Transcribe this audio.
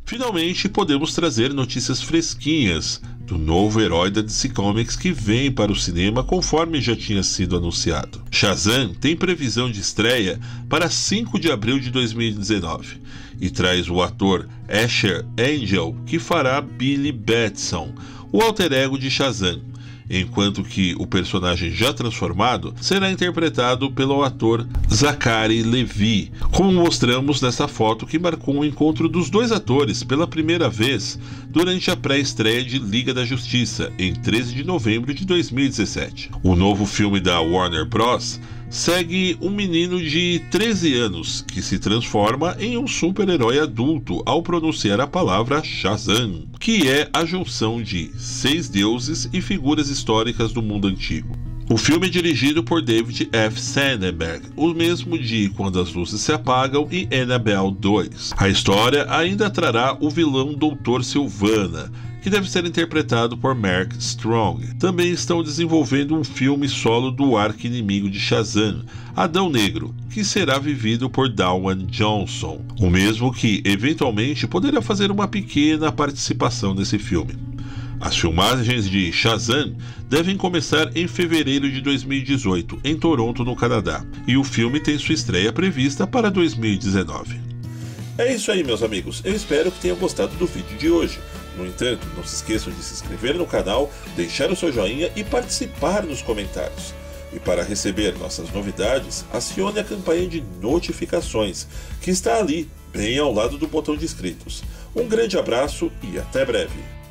Finalmente podemos trazer notícias fresquinhas do novo herói da DC Comics que vem para o cinema conforme já tinha sido anunciado. Shazam tem previsão de estreia para 5 de abril de 2019 e traz o ator Asher Angel, que fará Billy Batson, o alter ego de Shazam, enquanto que o personagem já transformado será interpretado pelo ator Zachary Levi, como mostramos nessa foto que marcou o encontro dos dois atores pela primeira vez durante a pré-estreia de Liga da Justiça, em 13 de novembro de 2017. O novo filme da Warner Bros. Segue um menino de 13 anos que se transforma em um super-herói adulto ao pronunciar a palavra Shazam, que é a junção de 6 deuses e figuras históricas do mundo antigo. O filme é dirigido por David F. Sandberg, o mesmo de Quando as Luzes se Apagam e Annabelle 2. A história ainda trará o vilão Dr. Sivana, que deve ser interpretado por Mark Strong. Também estão desenvolvendo um filme solo do arqui-inimigo de Shazam, Adão Negro, que será vivido por Dwayne Johnson, o mesmo que eventualmente poderá fazer uma pequena participação nesse filme. As filmagens de Shazam devem começar em fevereiro de 2018, em Toronto, no Canadá, e o filme tem sua estreia prevista para 2019. É isso aí, meus amigos. Eu espero que tenham gostado do vídeo de hoje. No entanto, não se esqueçam de se inscrever no canal, deixar o seu joinha e participar nos comentários. E para receber nossas novidades, acione a campanha de notificações, que está ali, bem ao lado do botão de inscritos. Um grande abraço e até breve!